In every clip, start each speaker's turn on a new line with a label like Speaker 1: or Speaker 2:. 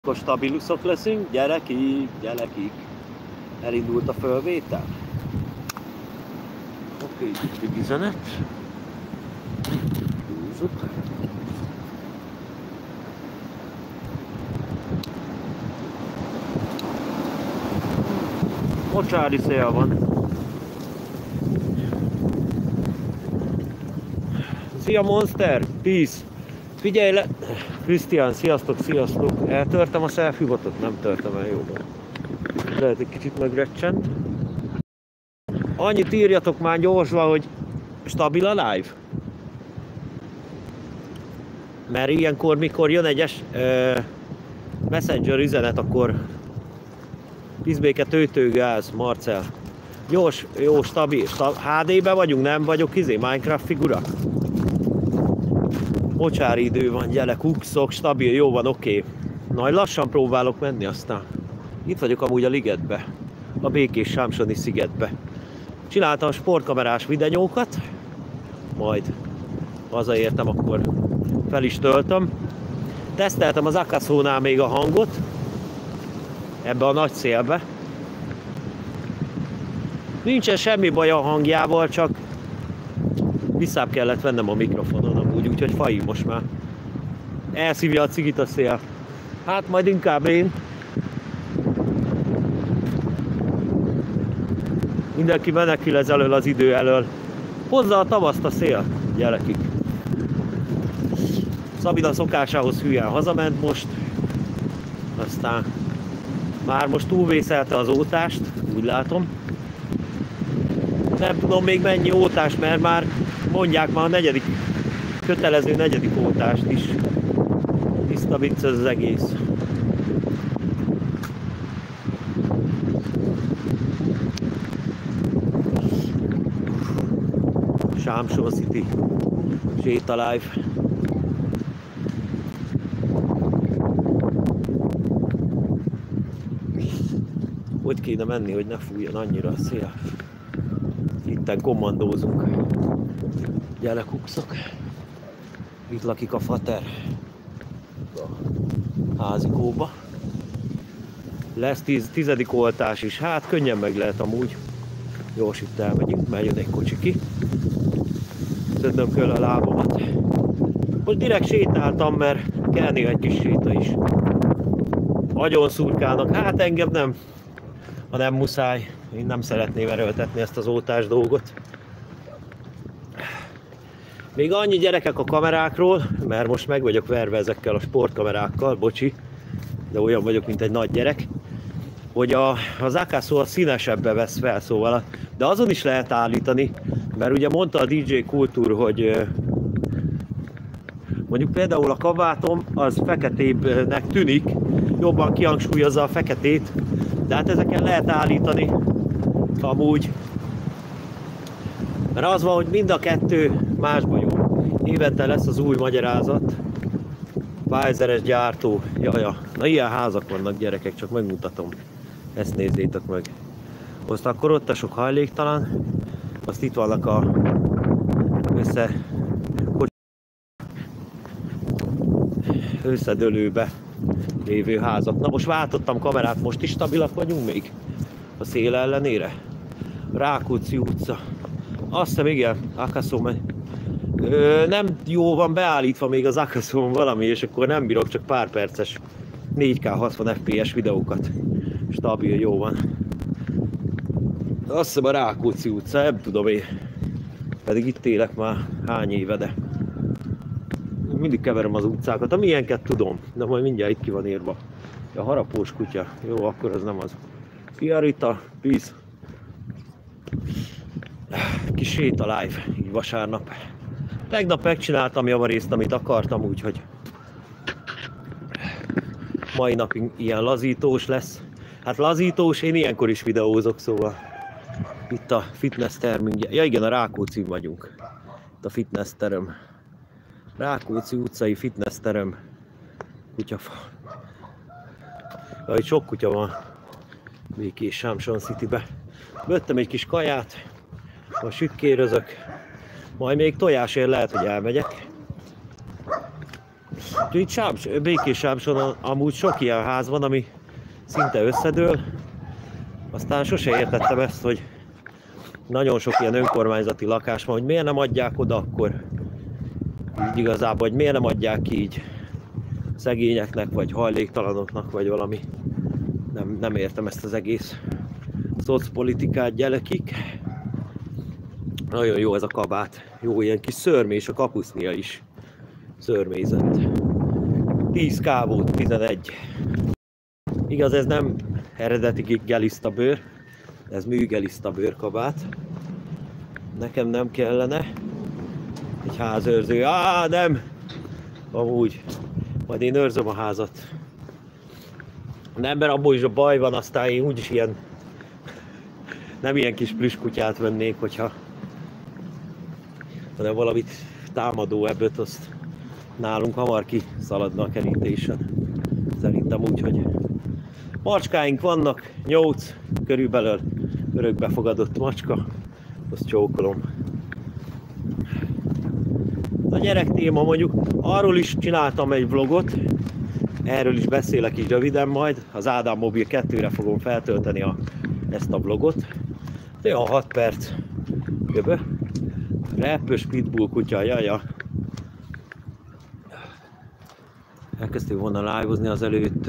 Speaker 1: Akkor stabiluszok leszünk, gyerekik. Elindult a fölvétel. Oké, üzenet. Húzzuk. Mocsári szél van. Szia Monster, peace! Figyelj le! Krisztián, sziasztok! Eltörtem a selfie botot? Nem törtem el jól. Lehet egy kicsit megrecsent. Annyit írjatok már gyorsban, hogy stabil a live. Mert ilyenkor, mikor jön egy messenger üzenet, akkor Izbéke tőtőgáz, Marcel. Gyors, jó, stabil. HD-ben vagyunk, nem vagyok Minecraft figura. Mocsári idő van, gyere, kukszok, stabil, jó van, oké. Nagy lassan próbálok menni, aztán itt vagyok amúgy a ligetbe, a Békés Sámsoni szigetbe. Csináltam sportkamerás videókat, majd hazaértem, akkor fel is töltöm. Teszteltem az Akaszónál még a hangot, ebbe a nagy szélbe. Nincsen semmi baj a hangjával, csak visszább kellett vennem a mikrofonon amúgy, úgyhogy faji most már. Elszívja a cigit a szél. Hát majd inkább én. Mindenki menekül ez elől az idő elől. Hozza a tavaszt a szél, gyerekik. Szabina szokásához hülyen hazament most. Aztán már most túlvészelte az ótást, úgy látom. Nem tudom még mennyi ótás, mert már mondják már a kötelező negyedik ótást is. Tiszta vicc ez az egész. Sámson City Séta Live. Hogy kéne menni, hogy ne fújjon annyira a szél. Itten kommandózunk. Gyere kukszok. Itt lakik a fater. A házikóba. Lesz 10. oltás is. Hát könnyen meg lehet amúgy. Gyors itt elmegyünk, mert jön egy kocsi ki. Szednöm kell a lábamat. Most direkt sétáltam, mert kell néha egy kis séta is. Nagyon szurkálnak. Hát engem nem. Ha nem muszáj. Én nem szeretném erőltetni ezt az ótás dolgot. Még annyi gyerekek a kamerákról, mert most meg vagyok verve ezekkel a sportkamerákkal, bocsi, de olyan vagyok, mint egy nagy gyerek, hogy az Akaso a színesebbe vesz fel, szóval, de azon is lehet állítani, mert ugye mondta a DJ Kultúr, hogy mondjuk például a kabátom az feketébbnek tűnik, jobban kihangsúlyozza a feketét, de hát ezeken lehet állítani amúgy. Mert az van, hogy mind a kettő másban jó. Évente lesz az új magyarázat. Pfizeres gyártó. Jaja. Na ilyen házak vannak, gyerekek, csak megmutatom. Ezt nézzétek meg. Azt akkor ott a sok hajléktalan. Azt itt vannak a összedőlőbe lévő házak. Na most váltottam kamerát, most is stabilak vagyunk még? A szél ellenére. Rákóczi utca. Azt hiszem igen, Akaso nem jó van beállítva még az Akason valami, és akkor nem bírok csak pár perces 4K 60 FPS videókat. Stabil, jó van. Azt hiszem a Rákóczi utca, nem tudom én. Pedig itt élek már hány éve, de mindig keverem az utcákat, amilyenket tudom, de majd mindjárt itt ki van írva. A harapós kutya, jó, akkor az nem az. Szia Rita, peace. Kis séta live, így vasárnap. Tegnap megcsináltam javarészt, amit akartam, úgyhogy mai napig ilyen lazítós lesz. Hát lazítós, én ilyenkor is videózok, szóval itt a fitness termünk. Ja igen, a Rákóczin vagyunk. Itt a fitness terem. Rákóczi utcai fitness terem. Kutyafa. Ja, itt sok kutya van. Békés Sámson Citybe. Vettem egy kis kaját. Most sütkérözök. Majd még tojásért lehet, hogy elmegyek. Itt Békés Sámson amúgy sok ilyen ház van, ami szinte összedől. Aztán sose értettem ezt, hogy nagyon sok ilyen önkormányzati lakás van, hogy miért nem adják oda akkor így igazából, hogy miért nem adják ki így szegényeknek, vagy hajléktalanoknak, vagy valami. Nem értem ezt az egész szocpolitikát gyerekik. Nagyon jó ez a kabát. Jó, ilyen kis szörmés, a kapusznia is szörmézett. 10 kávó, 11. Igaz, ez nem eredeti gelisztabőr, ez műgelisztabőr kabát. Nekem nem kellene egy házőrző. Nem! Amúgy. Majd én őrzöm a házat. Nem, mert abból is a baj van, aztán én úgyis ilyen... Nem ilyen kis plüskutyát vennék, hogyha... hanem valamit támadó ebből, azt nálunk hamar kiszaladna a kerítésen. Szerintem úgy, hogy... Macskáink vannak, 8 körülbelül örökbefogadott macska. Azt csókolom. A gyerek téma mondjuk, arról is csináltam egy vlogot, erről is beszélek így röviden majd, az Ádám Mobil 2-re fogom feltölteni ezt a vlogot. Olyan 6 perc jövő. Repös pitbull kutya, jaja. Elkezdtünk volna live-ozni az előtt,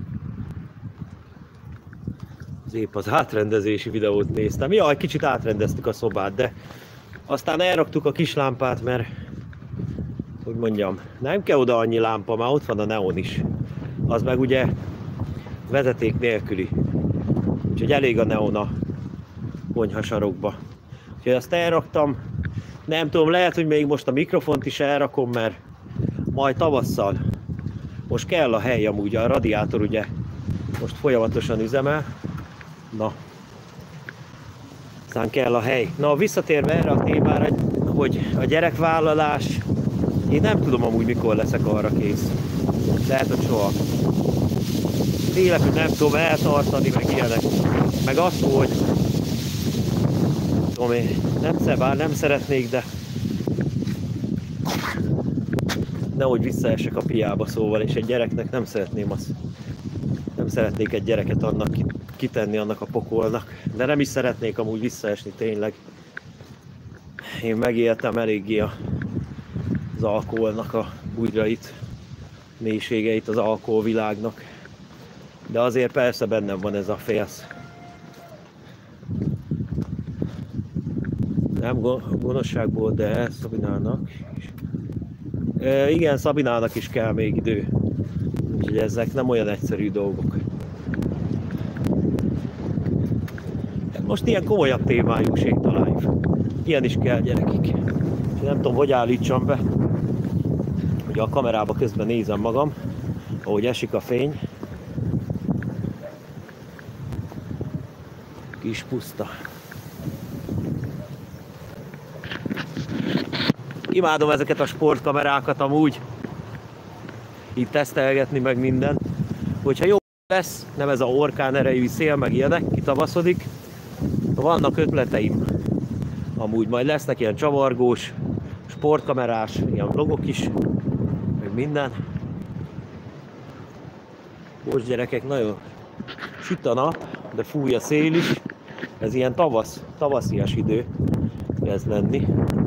Speaker 1: épp az átrendezési videót néztem. Jaj, kicsit átrendeztük a szobát, de aztán elraktuk a kis lámpát, mert hogy mondjam, nem kell oda annyi lámpa, már ott van a neon is. Az meg ugye vezeték nélküli. Úgyhogy elég a neon a konyhasarokba. Úgyhogy azt elraktam. Nem tudom, lehet, hogy még most a mikrofont is elrakom, mert majd tavasszal. Most kell a hely amúgy, a radiátor ugye most folyamatosan üzemel. Na. Aztán kell a hely. Na, visszatérve erre a témára, hogy a gyerekvállalás, én nem tudom amúgy mikor leszek arra kész. Lehet, hogy soha. Tényleg, hogy nem tudom eltartani, meg ilyenek. Meg azt, hogy tudom én, nem szeretnék, de nehogy visszaesek a piába, szóval, és egy gyereknek nem szeretném azt. Nem szeretnék egy gyereket annak kitenni annak a pokolnak, de nem is szeretnék amúgy visszaesni tényleg. Én megéltem eléggé az alkoholnak a bugyrait, mélységeit az alkoholvilágnak, de azért persze bennem van ez a félsz. Nem gonoszságból, de Szabinának is. Igen, Szabinának is kell még idő. Úgyhogy ezek nem olyan egyszerű dolgok. Most ilyen komolyabb témájú sétalány. Ilyen is kell, gyerekik. Nem tudom, hogy állítsam be. Ugye a kamerába közben nézem magam, ahogy esik a fény. Kis puszta. Imádom ezeket a sportkamerákat amúgy. Itt tesztelgetni meg minden. Hogyha jó lesz, nem ez a orkán erejű szél, meg ilyenek, kitavaszodik. Vannak ötleteim. Amúgy majd lesznek ilyen csavargós, sportkamerás, ilyen vlogok is, meg minden. Most gyerekek, nagyon süt a nap, de fúj a szél is. Ez ilyen tavaszias idő kezd lenni.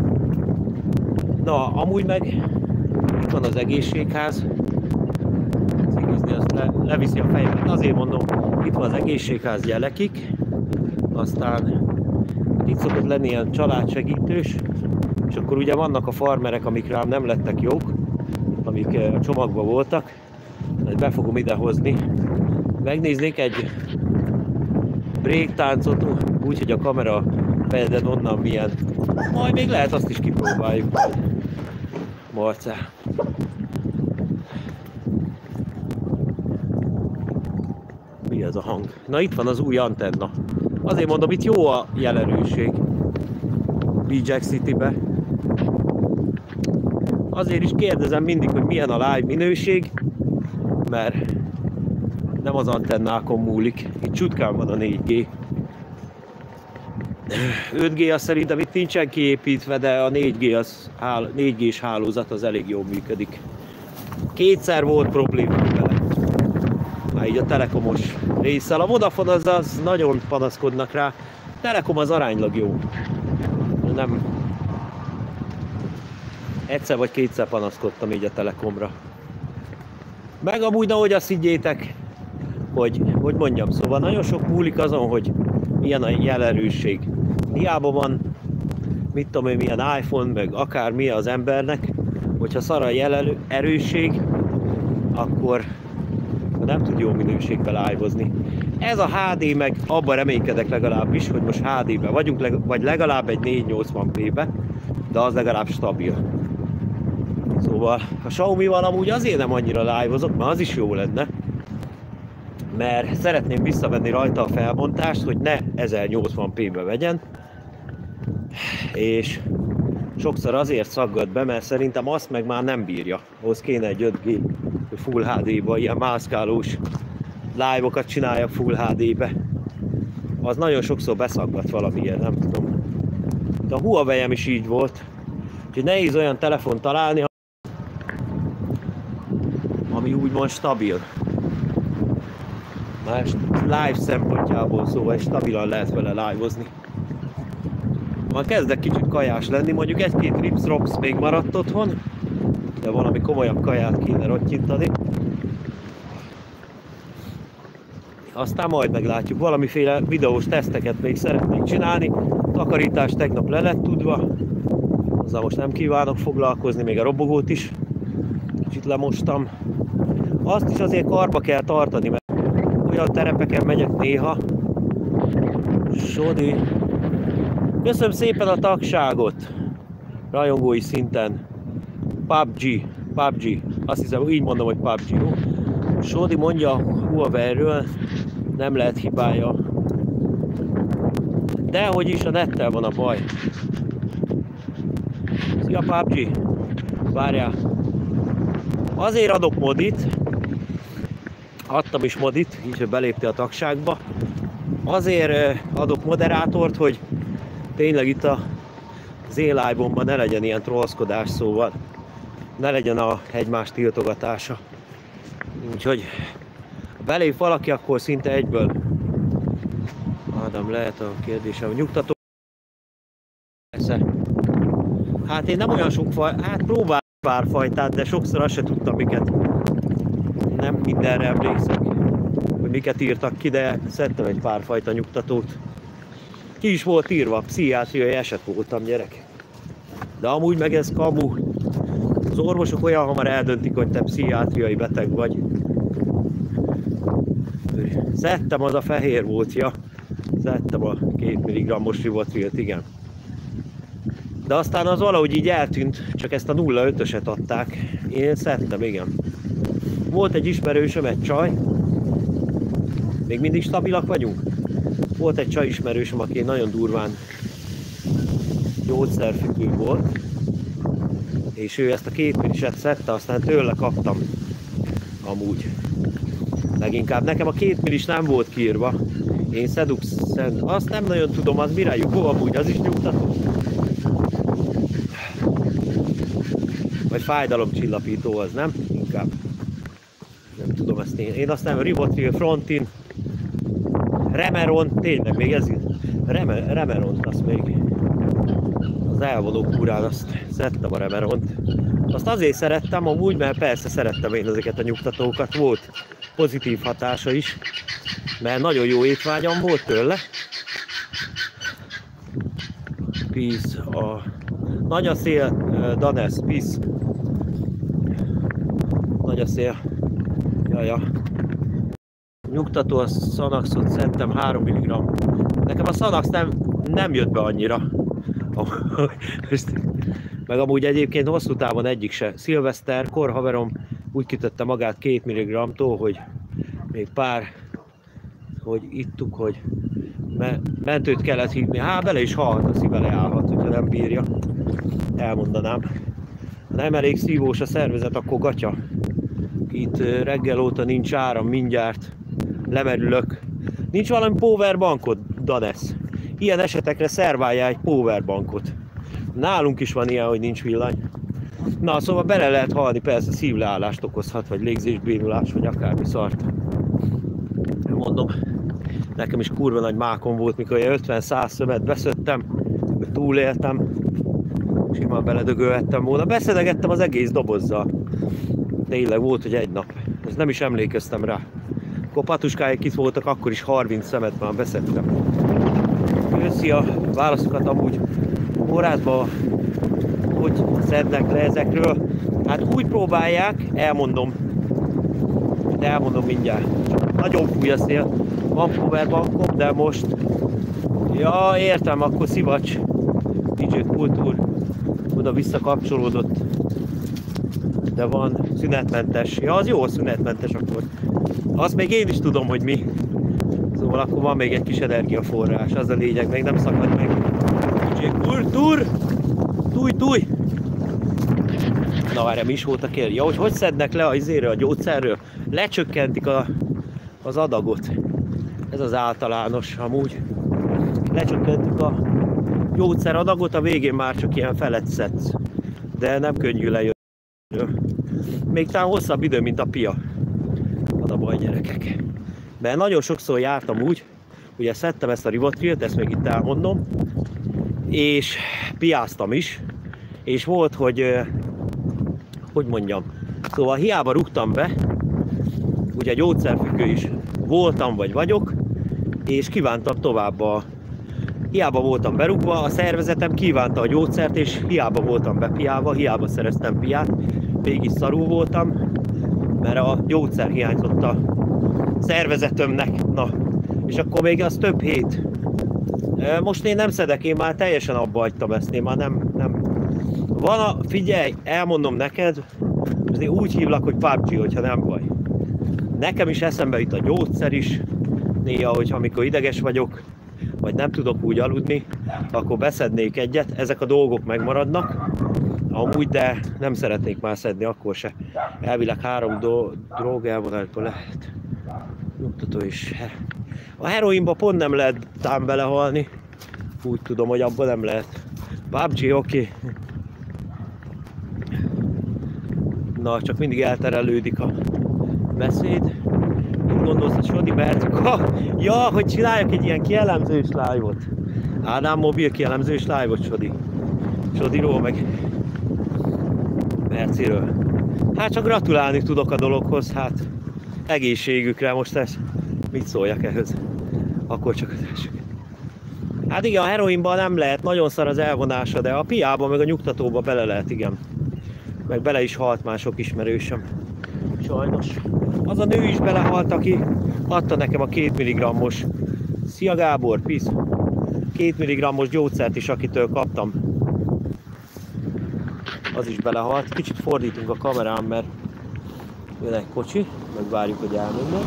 Speaker 1: Na, amúgy meg itt van az egészségház. Cigizni azt leviszi a fejemet. Azért mondom, itt van az egészségház gyerekik. Aztán itt szokott lenni ilyen családsegítős. És akkor ugye vannak a farmerek, amik rám nem lettek jók, amik a csomagban voltak. Ezt be fogom idehozni. Megnéznék egy breaktáncot, úgyhogy a kamera fejeden onnan milyen. Majd még lehet azt is kipróbáljuk. Marcá. Mi ez a hang? Na itt van az új antenna. Azért mondom, itt jó a jelerőség. Jack City-be. Azért is kérdezem mindig, hogy milyen a live minőség, mert nem az antennákon múlik. Itt csutkán van a 4G. 5G az szerintem itt nincsen kiépítve, de a 4G-s hálózat az elég jól működik. Kétszer volt probléma vele. Hát így a telekomos résszel. A Vodafone az nagyon panaszkodnak rá. Telekom az aránylag jó. Nem. Egyszer vagy kétszer panaszkodtam így a Telekomra. Meg amúgy, ahogy azt higgyétek, hogy mondjam, szóval nagyon sok múlik azon, hogy milyen a jelerősség. Hiába van, mit tudom én, milyen iPhone, meg akármi az embernek, hogyha szar a jelerősség, akkor nem tud jó minőségben live-ozni. Ez a HD, meg abban reménykedek legalábbis, hogy most HD-ben vagyunk, vagy legalább egy 480p-be, de az legalább stabil. Szóval a Xiaomi-val amúgy azért nem annyira live-ozok, mert az is jó lenne, mert szeretném visszavenni rajta a felbontást, hogy ne 1080p-be vegyen, és sokszor azért szaggat be, mert szerintem azt meg már nem bírja. Ahhoz kéne egy 5G Full HD-ba, ilyen mászkálós live-okat csináljak Full HD-be. Az nagyon sokszor beszaggat valamiért, nem tudom. De a Huawei-em is így volt, úgyhogy nehéz olyan telefon találni, ami úgymond stabil. Már live szempontjából szóval stabilan lehet vele live-ozni. Már kezdek kicsit kajás lenni, mondjuk egy-két rips-rops még maradt otthon, de valami komolyabb kaját kéne rottyintani. Aztán majd meglátjuk, valamiféle videós teszteket még szeretnék csinálni. Takarítást tegnap le lett tudva, azzal most nem kívánok foglalkozni, még a robogót is kicsit lemostam. Azt is azért karba kell tartani, mert olyan terepeken megyek néha. Sodi. Köszönöm szépen a tagságot, rajongói szinten. PUBG, azt hiszem, így mondom, hogy PUBG, jó? Sodi mondja a Huawei-ről, nem lehet hibája. Dehogy is a nettel van a baj. Szia PUBG! Várjál! Azért adok modit, adtam is modit, így hogy belépte a tagságba. Azért adok moderátort, hogy tényleg itt az live-omban ne legyen ilyen trollszkodás, szóval ne legyen a egymás tiltogatása. Úgyhogy ha belép valaki, akkor szinte egyből. Ádám, lehet a kérdésem, nyugtató. Hát én nem olyan sok faj, hát próbálok pár fajtát, de sokszor azt se tudtam, miket. Nem mindenre emlékszek, hogy miket írtak ki, de szedtem egy pár fajta nyugtatót. Ki is volt írva, pszichiátriai eset voltam, gyerek. De amúgy meg ez kamu. Az orvosok olyan hamar eldöntik, hogy te pszichiátriai beteg vagy. Szedtem, az a fehér volt, ja. Szedtem a 2 mg-os Rivotrilt, igen. De aztán az valahogy így eltűnt, csak ezt a 0,5-öset adták. Én szedtem, igen. Volt egy ismerősöm, egy csaj. Még mindig stabilak vagyunk. Volt egy csaj ismerősöm, aki nagyon durván gyógyszerfüggő volt. És ő ezt a 2 milliset szedte, aztán tőle kaptam. Amúgy. Leginkább nekem a 2 millis nem volt kiírva. Én Sedux, azt nem nagyon tudom, az mire jó, amúgy az is nyugtató. Vagy fájdalomcsillapító az, nem? Inkább. Nem tudom ezt én azt nem, Rivotril, Frontin, Remeron, tényleg még ez Remeron, azt még az elvonó kúrán azt szedtem a Remeront. Azt azért szerettem amúgy, mert persze szerettem én ezeket a nyugtatókat, volt pozitív hatása is, mert nagyon jó étvágyam volt tőle. Peace, a nagy a szél, Danes, peace. Nagy a szél. Jaja. Nyugtató, a Xanaxot szedtem 3 mg. Nekem a Xanax nem jött be annyira. Meg amúgy egyébként hosszú távon egyik se. Szilveszterkor haverom úgy kitötte magát 2 mg-tól, hogy még pár, hogy ittuk, hogy mentőt kellett hívni. Hát bele is halhat, a szíve leállhat, hogyha nem bírja. Elmondanám. Ha nem elég szívós a szervezet, akkor gatya. Itt reggel óta nincs áram, mindjárt lemerülök. Nincs valami powerbankod, Danes? Ilyen esetekre szerváljál egy powerbankot. Nálunk is van ilyen, hogy nincs villany. Na, szóval bele lehet halni, persze szívleállást okozhat, vagy légzésbénulás, vagy akármi szart. Mondom, nekem is kurva nagy mákom volt, mikor 50-100 szövet beszöttem, túléltem, simán beledögölhettem volna. Beszedegettem az egész dobozzal. Tényleg volt, hogy egy nap. Ezt nem is emlékeztem rá. Akkor patuskáik itt voltak, akkor is 30 szemet már beszedtem. Köszi a válaszokat amúgy Horázba, hogy szednek le ezekről. Hát úgy próbálják, elmondom mindjárt. Csak nagyon fúj a szél. Van powerbankom, de most... Ja, értem, akkor szivacs. DJ Kultúr oda visszakapcsolódott. De van szünetmentes. Ja, az jó szünetmentes akkor. Azt még én is tudom, hogy mi. Szóval akkor van még egy kis energiaforrás. Az a lényeg, még nem szakad meg. DJ Kultúr! Túj! Na, erre mi is volt a kérdés. Ja, hogy szednek le a gyógyszerről? Lecsökkentik az adagot. Ez az általános amúgy. Lecsökkentik a gyógyszeradagot, a végén már csak ilyen felet szedsz. De nem könnyű lejönni. Még talán hosszabb idő, mint a pia. Az a baj, gyerekek. Mert nagyon sokszor jártam úgy, ugye szedtem ezt a Rivotrilt, ezt még itt elmondom, és piáztam is, és volt, hogy mondjam, szóval hiába rúgtam be, ugye gyógyszerfüggő is voltam vagy vagyok, és kívántam tovább hiába voltam berúgva, a szervezetem kívánta a gyógyszert, és hiába voltam bepiálva, hiába szereztem piát, mégis szarul voltam, mert a gyógyszer hiányzott a szervezetemnek. Na, és akkor még az több hét. Most én nem szedek, én már teljesen abba hagytam ezt, én már nem. Figyelj, elmondom neked, azért úgy hívlak, hogy PUBG, hogyha nem baj. Nekem is eszembe jut a gyógyszer is, néha, hogyha amikor ideges vagyok, vagy nem tudok úgy aludni, akkor beszednék egyet, ezek a dolgok megmaradnak, amúgy, de nem szeretnék már szedni, akkor se. Elvileg 3 drog elvonásban lehet. Nyugtató is. A heroinba pont nem lehet tám belehalni, úgy tudom, hogy abban nem lehet. PUBG, oké. Na, csak mindig elterelődik a beszéd. Mit gondolsz a Sodi Bertika? Ja, hogy csináljak egy ilyen kielemzős live-ot. Ádám mobil kielemzős live-ot, Sodiról, meg Berciről. Hát csak gratulálni tudok a dologhoz, hát egészségükre most ez. Mit szóljak ehhez? Akkor csak az. Hát igen, a heroinban nem lehet, nagyon szar az elvonása, de a piába meg a nyugtatóba bele lehet, igen. Meg bele is halt már sok ismerősöm. Sajnos. Az a nő is belehalt, aki adta nekem a 2 mg-os. Szia Gábor, pisz! 2 mg-os gyógyszert is, akitől kaptam. Az is belehalt. Kicsit fordítunk a kamerán, mert jön egy kocsi, meg várjuk, hogy elmenjen.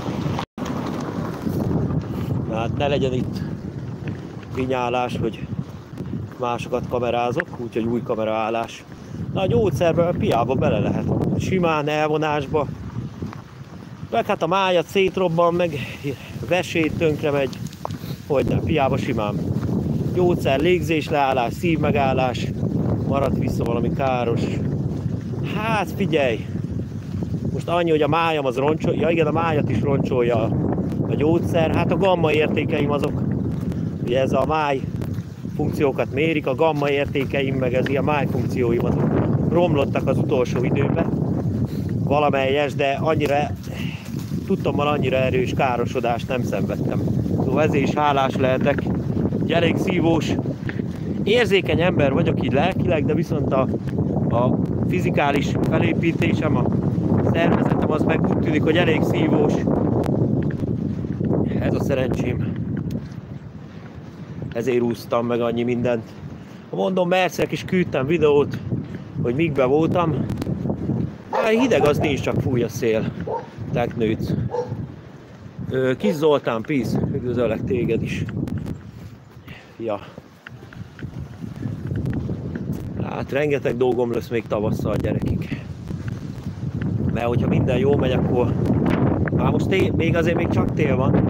Speaker 1: Hát ne legyen itt vinyálás, hogy másokat kamerázok, úgyhogy új kameraállás. Na, a gyógyszerben, a piába bele lehet. Simán elvonásba. Meg hát a májat szétrobban, meg vesét tönkre megy. Hogyne, piába simán. Gyógyszer, légzés leállás, szívmegállás. Maradt vissza valami káros. Hát figyelj! Most annyi, hogy a májam az roncsolja. Ja igen, a májat is roncsolja a gyógyszer. Hát a gamma értékeim azok. Ugye ez a máj funkciókat mérik, a gamma értékeim, meg ez ilyen máj funkcióim azok romlottak az utolsó időben. Valamelyes, de tudtommal annyira erős károsodást nem szenvedtem. Szóval ezért is hálás lehetek. Elég szívós, érzékeny ember vagyok így lelkileg, de viszont a fizikális felépítésem, a szervezetem az meg úgy tűnik, hogy elég szívós. Ez a szerencsém. Ezért úsztam meg annyi mindent. Mondom, Mercnek is küldtem videót, hogy mikben voltam. Hideg az nincs, csak fúj a szél. Teknőc. Kis Zoltán, peace. Üdvözöllek téged is. Ja. Hát rengeteg dolgom lesz még tavasszal, gyerekek. Mert hogyha minden jól megy, akkor... Már most még csak tél van.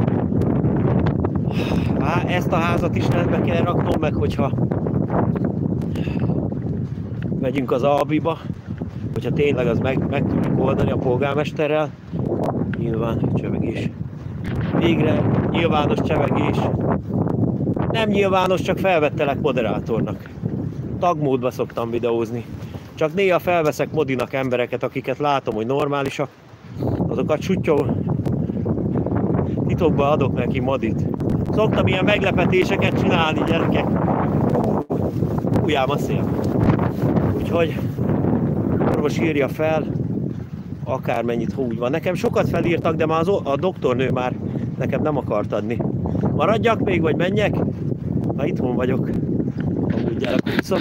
Speaker 1: Ezt a házat is rendbe kell raknom, meg hogyha megyünk az Albiba, hogyha tényleg az meg tudjuk oldani a polgármesterrel. Nyilván csevegés. Végre nyilvános csevegés. Nem nyilvános, csak felvettelek moderátornak. Tagmódba szoktam videózni. Csak néha felveszek modinak embereket, akiket látom, hogy normálisak. Azokat sutyó titokba adok neki modit. Szoktam ilyen meglepetéseket csinálni, gyerekek. Ujjám a szél. Úgyhogy orvos írja fel, akármennyit, ha úgy van. Nekem sokat felírtak, de már a doktornő már nekem nem akart adni. Maradjak még, vagy menjek? Ha itthon vagyok, amúgy gyerekutca.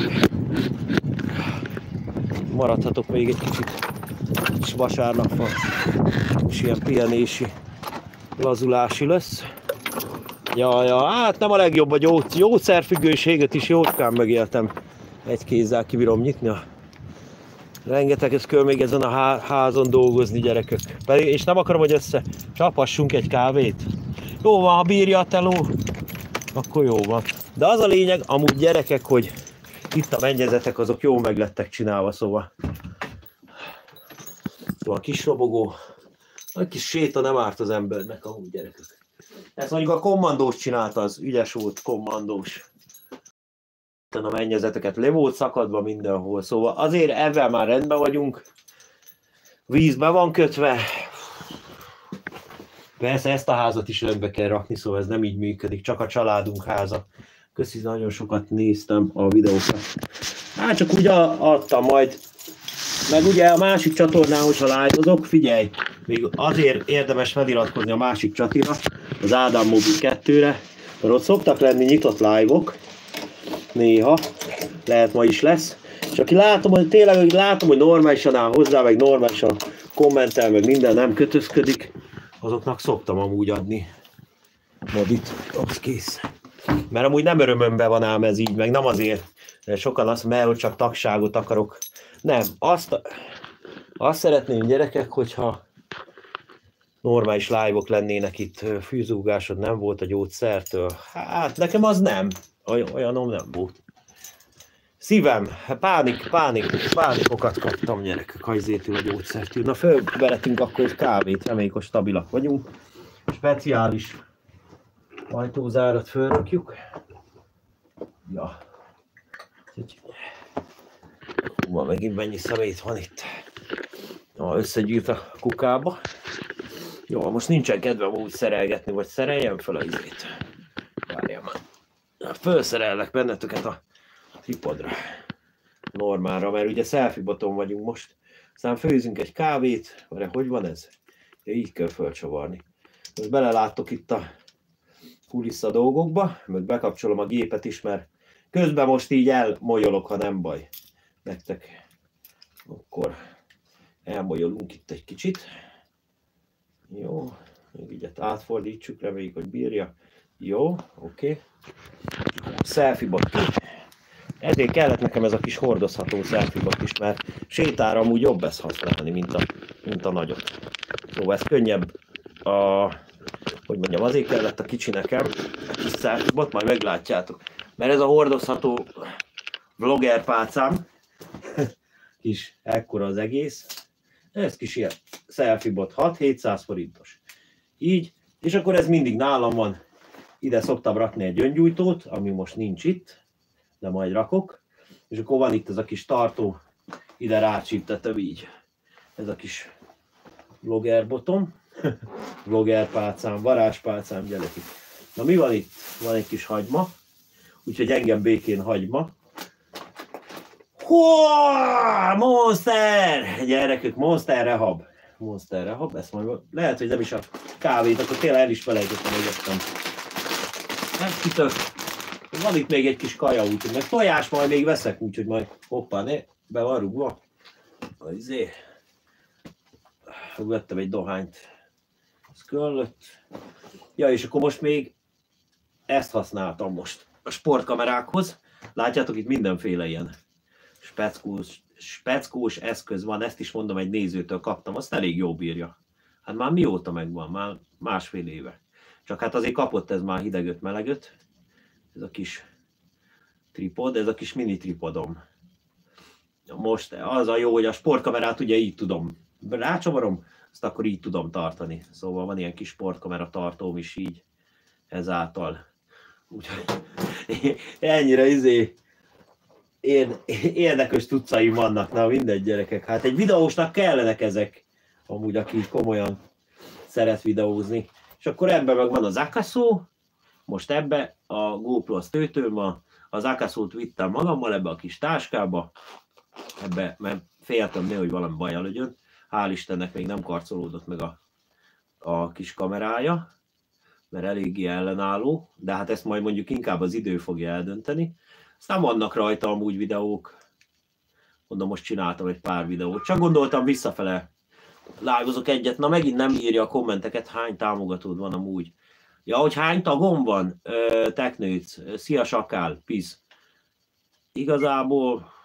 Speaker 1: Maradhatok még egy kicsit, és vasárnap van, és ilyen pihenési, lazulási lesz. Ja, hát nem a legjobb a gyógyszerfüggőséget is jócskán megéltem. Egy kézzel kibírom nyitni. Rengeteget kell még ezen a házon dolgozni, gyerekek. És nem akarom, hogy csapassunk egy kávét. Jó van, ha bírja a teló, akkor jó van. De az a lényeg, amúgy gyerekek, hogy itt a mennyezetek azok jól meg lettek csinálva, szóval. A kis robogó, egy kis séta nem árt az embernek, amúgy gyerekek. Ezt mondjuk a kommandós csinálta, az ügyes volt kommandós. A mennyezeteket le volt szakadva mindenhol, szóval azért ebben már rendben vagyunk. Vízbe van kötve. Persze ezt a házat is rendbe kell rakni, szóval ez nem így működik, csak a családunk háza. Köszi, nagyon sokat néztem a videókat. Hát csak úgy adtam majd. Meg ugye a másik csatornán, hogyha live-ozok, figyelj, még azért érdemes feliratkozni a másik csatira, az Ádám Mobil 2-re, mert ott szoktak lenni nyitott live-ok, néha, lehet ma is lesz, és aki látom, hogy tényleg látom, hogy normálisan áll hozzá, meg normálisan kommentel, meg minden nem kötözködik, azoknak szoktam amúgy adni modit, az kész. Mert amúgy nem örömömben van ám ez így, meg nem azért, mert sokan azt mondják, hogy csak tagságot akarok. Nem, azt szeretném, gyerekek, hogyha normális live-ok lennének itt, fűzúgásod nem volt a gyógyszertől. Hát nekem az nem, olyanom nem volt. Szívem, pánikokat kaptam, gyerekek, hajzétől a gyógyszertől. Na fölveretünk akkor egy kávét, reméljük, hogy stabilak vagyunk. Speciális ajtózárat fölrakjuk. Ja. Ma megint mennyi szemét van itt. Összegyűjt a kukába. Jó, most nincsen kedvem úgy szerelgetni, vagy szereljem fel a izét. Várjál már. Fölszerellek benneteket a tripodra. Normálra, mert ugye selfie boton vagyunk most. Aztán főzünk egy kávét. Várjál, hogy van ez? Ja, így kell fölcsavarni. Most beleláttok itt a kulissza dolgokba, meg bekapcsolom a gépet is, mert közben most így elmolyolok, ha nem baj nektek. Akkor elmolyolunk itt egy kicsit. Jó, még így átfordítsuk, reméljük, hogy bírja. Jó, oké. Selfie bot. Ezért kellett nekem ez a kis hordozható selfie bot is, mert sétára amúgy jobb ezt használni, mint a nagyot. Szóval ez könnyebb, hogy mondjam, azért kellett a kicsi nekem, a kis selfie bot, majd meglátjátok. Mert ez a hordozható vlogger pálcám, kis ekkora az egész, ez kis ilyen selfie bot 6-700 forintos. Így, és akkor ez mindig nálam van. Ide szoktam rakni egy öngyújtót, ami most nincs itt, de majd rakok. És akkor van itt ez a kis tartó, ide rácsíptetem így. Ez a kis vlogger botom, vlogger pálcám, varázspálcám, gyerek itt. Na mi van itt? Van egy kis hagyma, úgyhogy engem békén hagyma. Monster! Gyerekek, Monster Rehab. Monster Rehab, ezt majd lehet, hogy nem is a kávét, akkor tényleg el is felejtettem, hogy ettem. Nem kitök. Van itt még egy kis kaja, úgyhogy meg tojás majd még veszek, úgyhogy majd hoppá, ne, be van rúgva. Vettem egy dohányt. Ez köllött. Ja, és akkor most még ezt használtam most a sportkamerákhoz. Látjátok, itt mindenféle ilyen speckós eszköz van, ezt is mondom, egy nézőtől kaptam, azt elég jó bírja. Hát már mióta megvan, már másfél éve. Csak hát azért kapott ez már hidegöt, melegöt. Ez a kis tripod, ez a kis mini tripodom. most az a jó, hogy a sportkamerát ugye így tudom, rácsavarom, azt akkor így tudom tartani. Szóval van ilyen kis sportkamera tartóm is így ezáltal. Úgyhogy ennyire érdekes tucaim vannak, na mindegy gyerekek. Hát egy videósnak kellenek ezek, amúgy aki komolyan szeret videózni. És akkor ebben meg van az Akaso, most ebbe a GoPro-hoz töltöm, az Akasót vittem magammal ebbe a kis táskába, ebbe, mert féltem nehogy valami baja legyen. Hál' Istennek még nem karcolódott meg a kis kamerája, mert eléggé ellenálló, de hát ezt majd mondjuk inkább az idő fogja eldönteni. Aztán vannak rajta amúgy videók, mondom, most csináltam egy pár videót, csak gondoltam visszafele live-ozok egyet, na megint nem írja a kommenteket, hány támogatód van amúgy. Ja, hogy hány tagom van? Teknőc, szia Sakál, pisz. Igazából,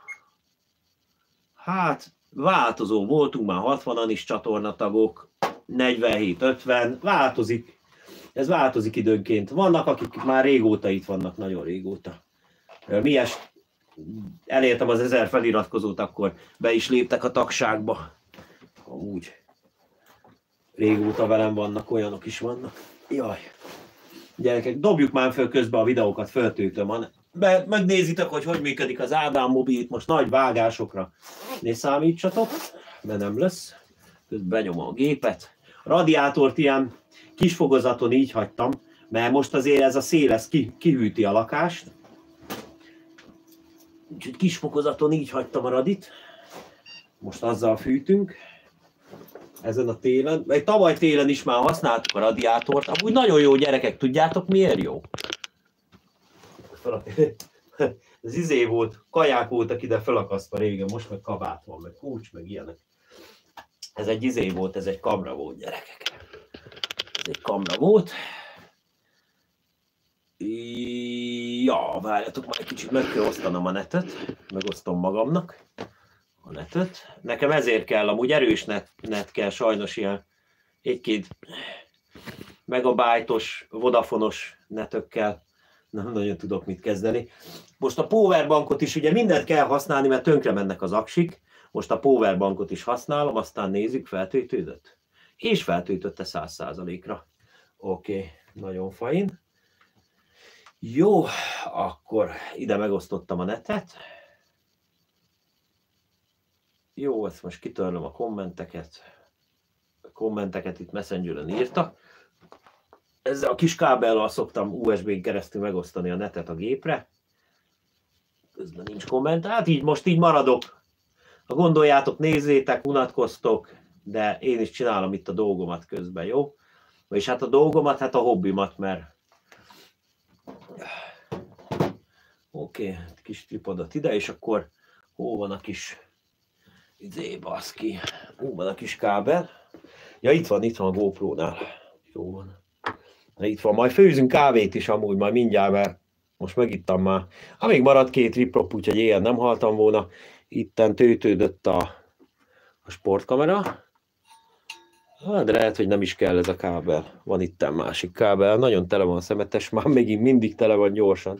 Speaker 1: hát változó, voltunk már 60-an is csatornatagok, 47-50, változik. Ez változik időnként. Vannak, akik már régóta itt vannak, nagyon régóta. Elértem az 1000 feliratkozót, akkor be is léptek a tagságba. Amúgy régóta velem vannak, olyanok is vannak. Jaj. Gyerekek, dobjuk már föl közben a videókat, föltöltöm. Megnézitek, hogy működik az Ádám mobil, most nagy vágásokra ne számítsatok, de nem lesz. Közben benyomom a gépet. A radiátort ilyen kis fogozaton így hagytam, mert most azért ez a szél ez kihűti a lakást. Úgyhogy kis fokozaton így hagytam a radit. Most azzal fűtünk. Ezen a télen. Vagy tavaly télen is már használtuk a radiátort. Amúgy nagyon jó, gyerekek, tudjátok miért jó? Ez volt, kaják voltak ide felakasztva régen, most meg kabát van, meg kulcs, meg ilyenek. Ez egy volt, ez egy kamra volt, gyerekek. Ez egy kamra volt. Ja, várjatok, majd egy kicsit meg kell osztanom a netet. Megosztom magamnak a netet. Nekem ezért kell, amúgy erős net kell, sajnos ilyen 1-2 megabájtos, vodafonos netökkel. Nem nagyon tudok mit kezdeni. Most a powerbankot is ugye mindent kell használni, mert tönkre mennek az aksik. Most a powerbankot is használom, aztán nézzük, feltöltődött. És feltöltötte 100%-ra. Oké, nagyon fajn. Jó, akkor ide megosztottam a netet. Jó, ezt most kitörlöm a kommenteket. A kommenteket itt Messengeren írtak. Ezzel a kis kábellal szoktam USB-n keresztül megosztani a netet a gépre. Közben nincs komment. Hát így most így maradok. Ha gondoljátok, nézzétek, unatkoztok, de én is csinálom itt a dolgomat közben, jó? Vagyis hát a dolgomat, hát a hobbimat, mert... Oké, kis tripodot ide, és akkor hol van a kis... baszki. Hol van a kis kábel? Ja, itt van a GoPro-nál. Jó van. Itt van, majd főzünk kávét is amúgy, majd mindjárt, mert most megittam már. Még maradt 2 riprop, úgyhogy éjjel nem haltam volna. Itten töltődött a sportkamera. Hát, de lehet, hogy nem is kell ez a kábel. Van itten másik kábel. Nagyon tele van szemetes, már még mindig tele van gyorsan.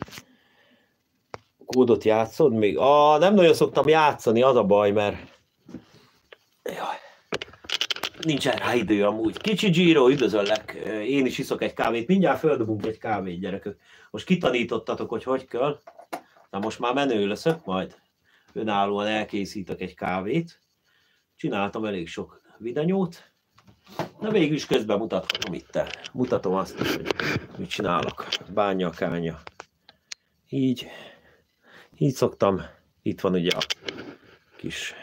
Speaker 1: Kódot játszod még? Nem nagyon szoktam játszani, az a baj, mert... Jaj. Nincsen rá idő amúgy. Kicsi Giro, üdvözöllek. Én is iszok egy kávét. Mindjárt földobunk egy kávét, gyerekek. Most kitanítottatok, hogy kell. Na most már menő leszek, majd önállóan elkészítek egy kávét. Csináltam elég sok videót. Na végül is közben mutathatom itt. Mutatom azt, hogy mit csinálok. Bánya, kánya. Így szoktam. Itt van ugye a kis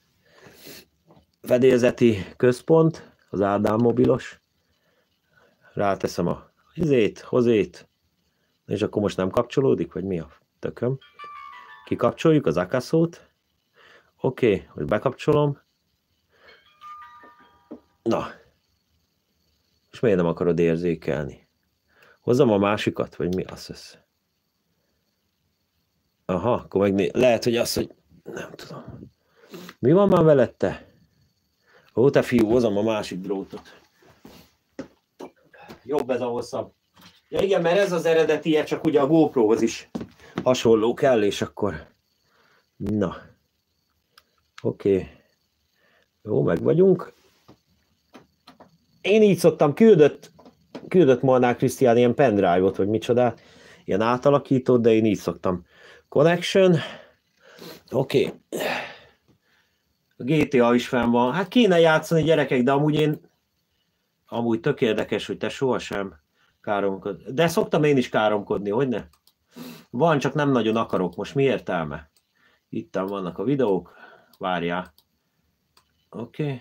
Speaker 1: fedélzeti központ, az Ádám mobilos. Ráteszem a hozét, és akkor most nem kapcsolódik, vagy mi a tököm? Kikapcsoljuk az Akasót. Oké, hogy bekapcsolom. Na, és miért nem akarod érzékelni? Hozzam a másikat, vagy mi az ez? Aha, akkor lehet, hogy az, hogy nem tudom. Mi van már veled te? Ó, te fiú, hozom a másik drótot. Jobb ez a hosszabb. Ja igen, mert ez az eredeti, csak ugye a GoProhoz is hasonló kell, és akkor... Na. Oké. Jó, meg vagyunk. Én így szoktam, küldött Molnár Krisztián ilyen pendrive-ot, vagy micsoda, ilyen átalakítót, de én így szoktam. Connection. Oké. A GTA is fenn van. Hát kéne játszani gyerekek, de amúgy tök érdekes, hogy te sohasem káromkodni. De szoktam én is káromkodni, hogy ne? Van, csak nem nagyon akarok. Most mi értelme? Itten vannak a videók. Várjál. Oké.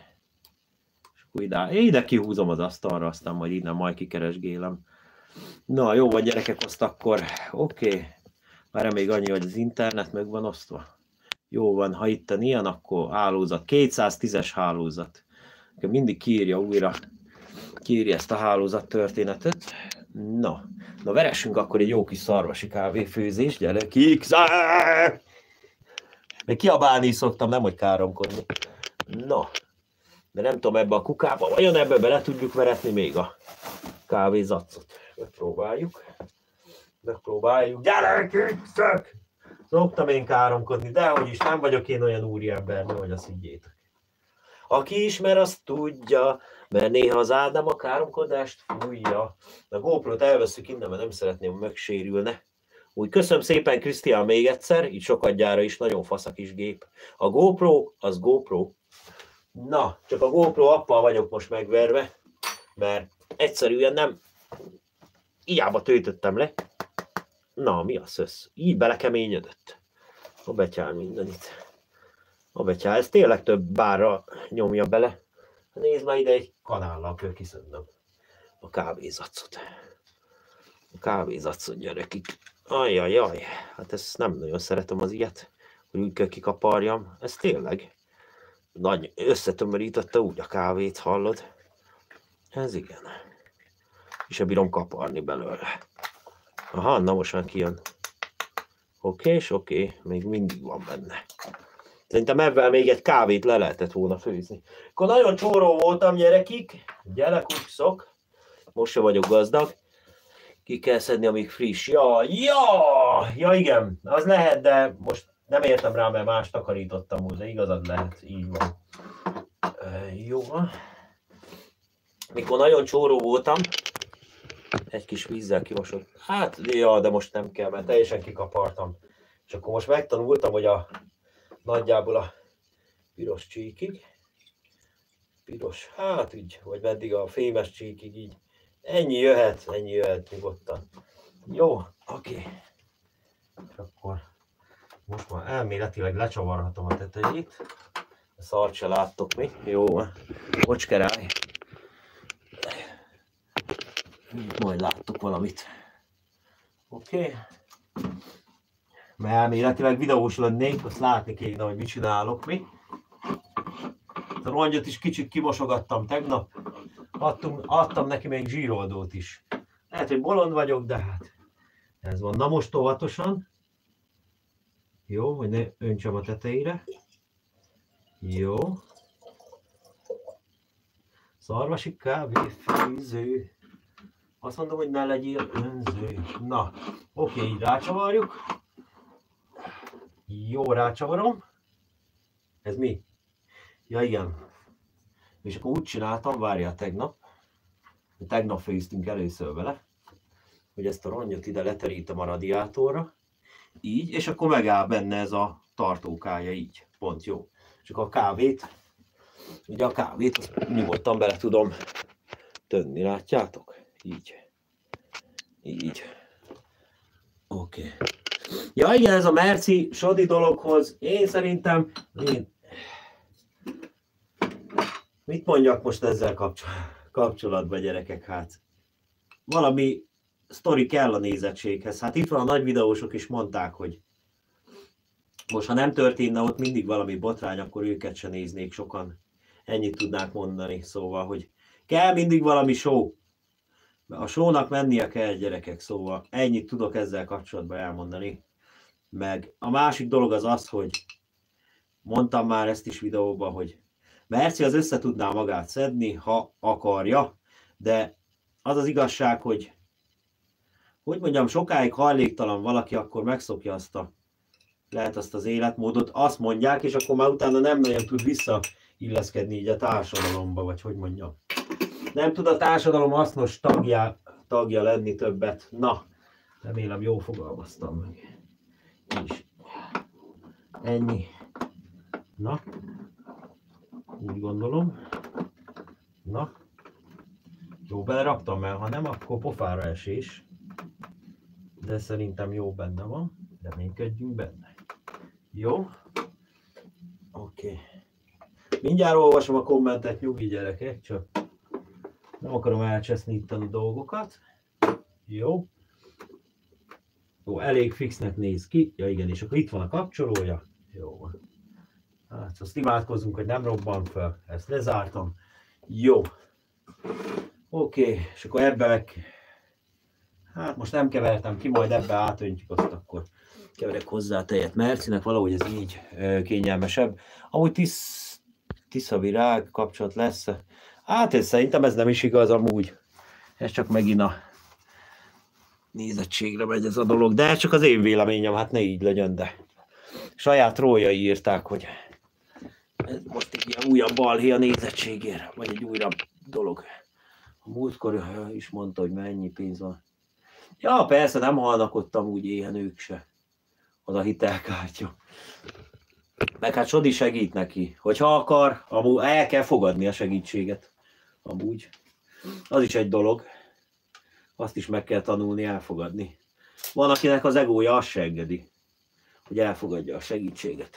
Speaker 1: Ide kihúzom az asztalra, aztán majd innen majd kikeresgélem. Na, jó van gyerekek, azt akkor. Oké. Már még annyi, hogy az internet meg van osztva. Jó van, ha itten ilyen, akkor hálózat. 210-es hálózat. Mindig kiírja ezt a hálózat történetet. Na, veressünk akkor egy jó kis szarvasi kávéfőzést, gyerekik. Még kiabálni is szoktam, nem hogy káromkodni. Na, de nem tudom, ebbe a kukába, vajon ebbe bele tudjuk veretni még a kávézacot. Megpróbáljuk. Gyerekek! Szoktam én káromkodni, de hogy is nem vagyok én olyan úriember, nehogy azt higgyétek. Aki ismer, azt tudja, mert néha az Ádám a káromkodást fújja. A GoPro-t elveszük innen, mert nem szeretném, hogy megsérülne. Úgy köszönöm szépen, Krisztián, még egyszer, így sokadjára is, nagyon fasz a kis gép. A GoPro, az GoPro. Na, csak a GoPro appal vagyok most megverve, mert egyszerűen nem, hiába töltöttem le. Na, mi a szösz? Így belekeményedett. A betyár mindenit. A betyár, ez tényleg több bárra nyomja bele. Nézd már ide, egy kanállal kell kiszednem a kávézacot. A kávézacot, gyerekik. Ajjajjaj, hát ezt nem nagyon szeretem az ilyet, hogy úgy kell kikaparjam. Ez tényleg nagy összetömörítette úgy a kávét, hallod? Ez igen. És bírom kaparni belőle. Aha, na most már kijön. Oké, még mindig van benne. Szerintem ebben még egy kávét le lehetett volna főzni. Akkor nagyon csóró voltam, gyerekik. Gyerekukszok. Most se vagyok gazdag. Ki kell szedni, amíg friss. Ja, igen, az lehet, de most nem értem rá, mert más takarítottam úgy, de igazad lehet, így van. Jó van. Mikor nagyon csóró voltam, egy kis vízzel kimosott. Hát, ja, de most nem kell, mert teljesen kikapartam. És akkor most megtanultam, hogy nagyjából a piros csíkig. Piros, hát így, vagy meddig a fémes csíkig így. Ennyi jöhet nyugodtan. Jó, oké. És akkor most már elméletileg lecsavarhatom a tetejét. A szart se láttok mi. Jó, bocskeráj. Majd láttok valamit. Oké. Mert elméletileg videós lennék, azt látni kéne, hogy mit csinálok mi. A rongyot is kicsit kimosogattam tegnap. Adtam neki még zsíroldót is. Lehet, hogy bolond vagyok, de hát ez van. Na most óvatosan. Jó, hogy ne öntsem a tetejére. Jó. Szarvasi kávéfőző. Azt mondom, hogy ne legyél önző. Na, oké, így rácsavarjuk. Jó, rácsavarom. Ez mi? Ja, igen. És akkor úgy csináltam, várjál tegnap főztünk először vele, hogy ezt a rongyot ide leterítem a radiátorra, így, és akkor megáll benne ez a tartókája, így, pont jó. Csak a kávét, ugye a kávét azt nyugodtan bele tudom tönni, látjátok? Így. Oké. Ja igen, ez a merci sodi dologhoz, én szerintem, mit mondjak most ezzel kapcsolatban, gyerekek? Hát valami sztori kell a nézettséghez. Hát itt van a nagy videósok is mondták, hogy most ha nem történne ott mindig valami botrány, akkor őket se néznék sokan. Ennyit tudnák mondani. Szóval, hogy kell mindig valami show. A shownak mennie kell, gyerekek. Szóval ennyit tudok ezzel kapcsolatban elmondani. Meg a másik dolog az, hogy mondtam már ezt is videóban, hogy Merci az össze tudná magát szedni, ha akarja, de az az igazság, hogy mondjam, sokáig hajléktalan valaki, akkor megszokja azt a lehet azt az életmódot, azt mondják, és akkor már utána nem nagyon tud visszailleszkedni így a társadalomba, vagy hogy mondjam. Nem tud a társadalom hasznos tagja lenni többet. Na, remélem jól fogalmaztam meg. És ennyi. Na, úgy gondolom. Na, jó, beleraktam, mert ha nem, akkor pofára esés. De szerintem jó benne van. Reménykedjünk benne. Jó? Oké. Mindjárt olvasom a kommentet, nyugi gyerekek, csak nem akarom elcseszni itt a dolgokat. Jó? Jó, elég fixnek néz ki. Ja igen, és akkor itt van a kapcsolója. Jó van. Hát azt imádkozzunk, hogy nem robban fel. Ezt lezártam. Jó. Oké, és akkor ebbe meg... Hát most nem kevertem ki, majd ebbe átöntjük, azt akkor keverek hozzá tejet Mercinek, valahogy ez így kényelmesebb. Amúgy tiszavirág kapcsolat lesz. Hát ez szerintem ez nem is igaz amúgy. Ez csak megint a nézettségre megy ez a dolog, de ez csak az én véleményem, hát ne így legyen, de saját róljai írták, hogy ez most egy ilyen újabb balhé a nézettségért, vagy egy újabb dolog. A múltkor is mondta, hogy mennyi pénz van. Ja, persze, nem halnak ott amúgy éhen ők se. Az a hitelkártya. Meg hát Sodi segít neki. Hogyha akar, amúgy el kell fogadni a segítséget. Amúgy. Az is egy dolog. Azt is meg kell tanulni, elfogadni. Van, akinek az egója azt se engedi, hogy elfogadja a segítséget.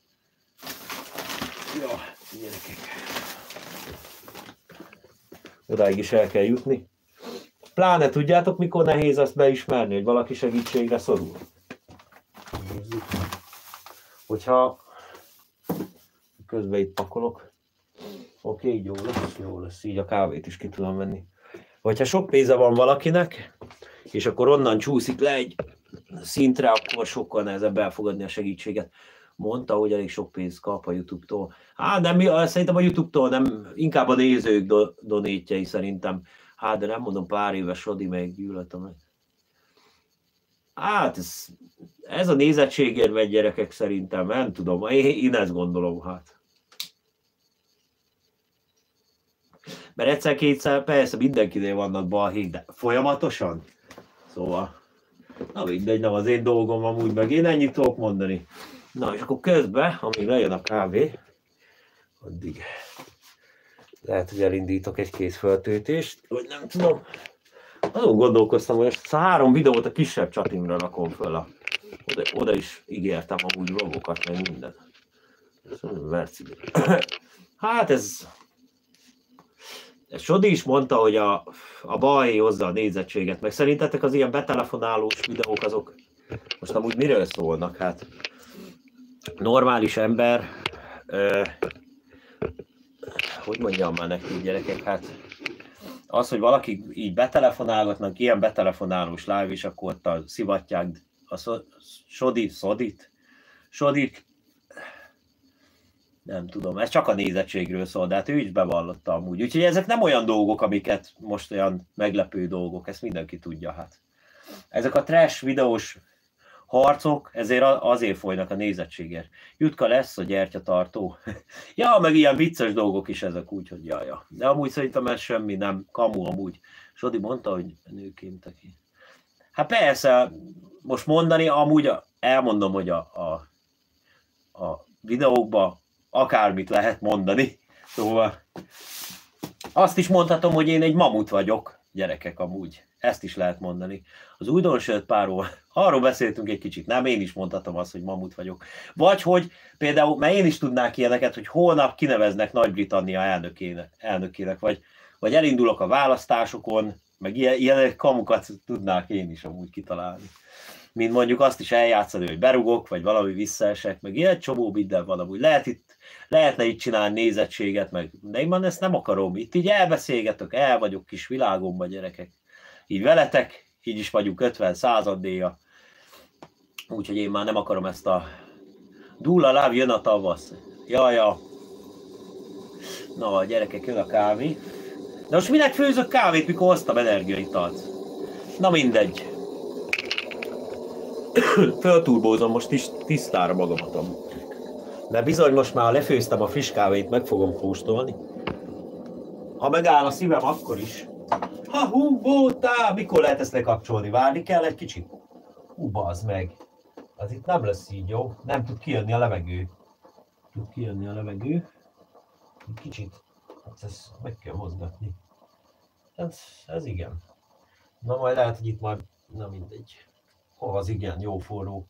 Speaker 1: Ja, gyerekek. Odáig is el kell jutni. Pláne tudjátok, mikor nehéz azt beismerni, hogy valaki segítségre szorul. Nézzük. Hogyha közben itt pakolok. Oké, így jó lesz, így a kávét is ki tudom venni. Vagy ha sok pénze van valakinek, és akkor onnan csúszik le egy szintre, akkor sokkal nehezebb elfogadni a segítséget. Mondta, hogy elég sok pénzt kap a YouTube-tól. Hát nem, szerintem a YouTube-tól nem, inkább a nézők donétjei szerintem. Hát de nem mondom, pár éves Sodi meg gyűlöletem. Hát ez a nézettségért megy, gyerekek, szerintem, nem tudom, én ezt gondolom, hát. Mert egyszer-kétszer persze mindenkinél vannak balhék, de folyamatosan. Szóval, na mindegy, nem az én dolgom amúgy, meg én ennyit tudok mondani. Na és akkor közben, amíg lejön a kávé, addig lehet, hogy elindítok egy kézfeltöltést, vagy nem tudom. Azon gondolkoztam, hogy ezt a 3 videót a kisebb csatimra rakom föl. Oda is ígértem amúgy vlogokat, meg minden. Hát ez Sodi is mondta, hogy a balhé hozza a nézettséget, meg szerintetek az ilyen betelefonálós videók azok most amúgy miről szólnak? Hát normális ember, hogy mondjam már nektek, gyerekek, hát az, hogy valaki így betelefonálgatnak, ilyen betelefonálós live, és akkor ott szivatják a Sodit, nem tudom, ez csak a nézettségről szól, de hát ő is bevallotta amúgy. Úgyhogy ezek nem olyan dolgok, amiket most olyan meglepő dolgok, ezt mindenki tudja, hát. Ezek a trash videós harcok, ezért azért folynak a nézettségért. Jutka lesz a gyertyatartó. Ja, meg ilyen vicces dolgok is ezek, úgyhogy jaja. De amúgy szerintem ez semmi nem, kamu amúgy. Sodi mondta, hogy nőként ki. Hát persze, most mondani, amúgy elmondom, hogy a videókban akármit lehet mondani. Szóval azt is mondhatom, hogy én egy mamut vagyok, gyerekek, amúgy. Ezt is lehet mondani. Az újdonsült párról, arról beszéltünk egy kicsit, nem, én is mondhatom azt, hogy mamut vagyok. Vagy hogy például, mert én is tudnák ilyeneket, hogy holnap kineveznek Nagy-Britannia elnökének, vagy elindulok a választásokon, meg ilyen kamukat tudnák én is amúgy kitalálni. Mint mondjuk azt is eljátszani, hogy berugok, vagy valami visszaesek, meg ilyen csomó minden van amúgy. Lehetne itt csinálni nézettséget, de én már ezt nem akarom. Itt így elbeszélgetek, el vagyok kis világomban, gyerekek. Így veletek, így is vagyunk 50 századéja. Úgyhogy én már nem akarom ezt a Dúla láv, jön a tavasz. Jaja. Na, gyerekek, jön a kávé. De most minek főzök kávét, mikor hoztam energiaitalt? Na mindegy. Fölturbózom most tisztára magamat. Mert bizony most már lefőztem a friss kávét, meg fogom kóstolni. Ha megáll a szívem, akkor is. Ha húbótá, mikor lehet ezt lekapcsolni? Várni kell egy kicsit? Bazd meg. Az itt nem lesz így, jó? Nem tud kijönni a levegő. Tud kijönni a levegő. Kicsit. Hát ezt meg kell mozgatni. Ez igen. Na majd lehet, hogy itt majd... Na mindegy. Az igen, jó forró.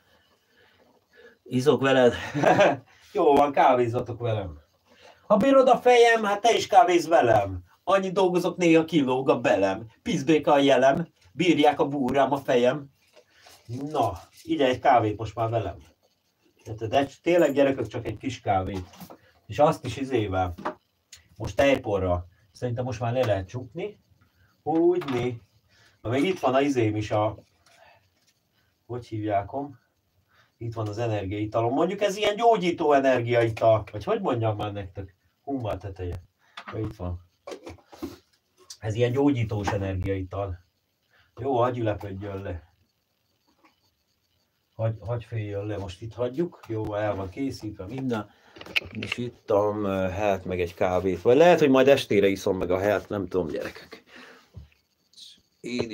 Speaker 1: Izzok veled? Jó van, kávézzatok velem. Ha bírod a fejem, hát te is kávézz velem. Annyi dolgozok, néha kilóg a belem. Pizbéka a jelem, bírják a búrám a fejem. Na, ide egy kávét most már velem. De tényleg gyerekek, csak egy kis kávét. És azt is izével. Most tejporra. Szerintem most már le lehet csukni. Úgy mi. Na még itt van az izém is a... Hogy hívjákom? Itt van az energiaitalom. Mondjuk ez ilyen gyógyító energiaital. Vagy hogy mondjam már nektek? Hummal teteje. Itt van. Ez ilyen gyógyítós energiaital. Jó, hagyj ülepödjön le. Hagyj féljön le. Most itt hagyjuk. Jó, el van készítve minden. És ittam hát meg egy kávét. Vagy lehet, hogy majd estére iszom meg a hát, nem tudom, gyerekek. Én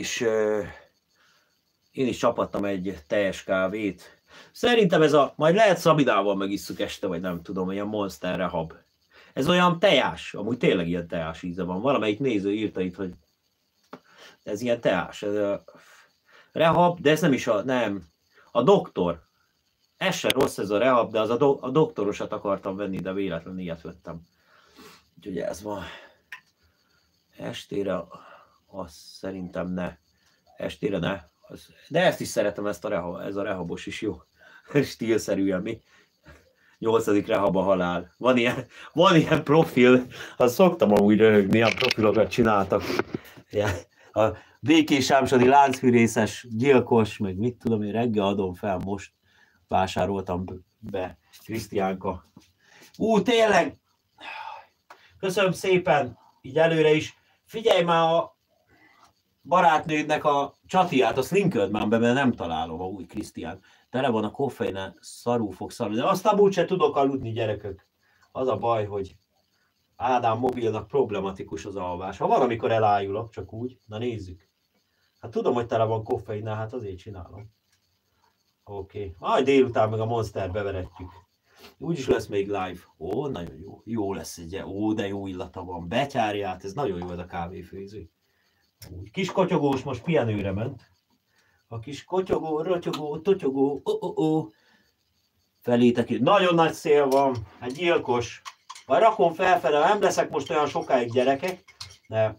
Speaker 1: is csapattam egy teljes kávét. Szerintem ez a, majd lehet Szabinával megisszuk este, vagy nem tudom, ilyen Monster Rehab. Ez olyan teás, amúgy tényleg ilyen teás íze van. Valamelyik néző írta itt, hogy ez ilyen teás. Ez a Rehab, de ez nem is a doktor. Ez se rossz ez a Rehab, de az a doktorosat akartam venni, de véletlenül ilyet vettem. Úgyhogy ez van. Estére, azt szerintem ne. Estére ne. De ezt is szeretem, ez a rehabos is jó. Stílszerűen mi. 8. rehab a halál. Van ilyen profil, azt szoktam amúgy röhögni, ilyen profilokat csináltak. A Békés Sámsadi láncfűrészes gyilkos, meg mit tudom én, reggel adom fel, most vásároltam be Krisztiánka. Tényleg! Köszönöm szépen, így előre is. Figyelj már a barátnődnek a csatiát, azt linköld már be, mert nem találom a új Krisztián. Tele van a koffeine, szarul fog szarulni. De aztán úgy se tudok aludni, gyerekek. Az a baj, hogy Ádám mobilnak problematikus az alvás. Ha van, amikor elájulok, csak úgy, na nézzük. Hát tudom, hogy tele van koffeinnel, hát azért csinálom. Oké. Majd délután meg a Monster beveretjük. Úgyis lesz még live. Nagyon jó. Jó lesz egy. De jó illata van. Betyárját, ez nagyon jó ez a kávéfőző. Kis kotyogós most pihenőre ment. A kis kotyogó, rotyogó, totyogó, felétek. Nagyon nagy szél van, hát gyilkos. Majd rakom felfele, nem leszek most olyan sokáig, gyerekek, de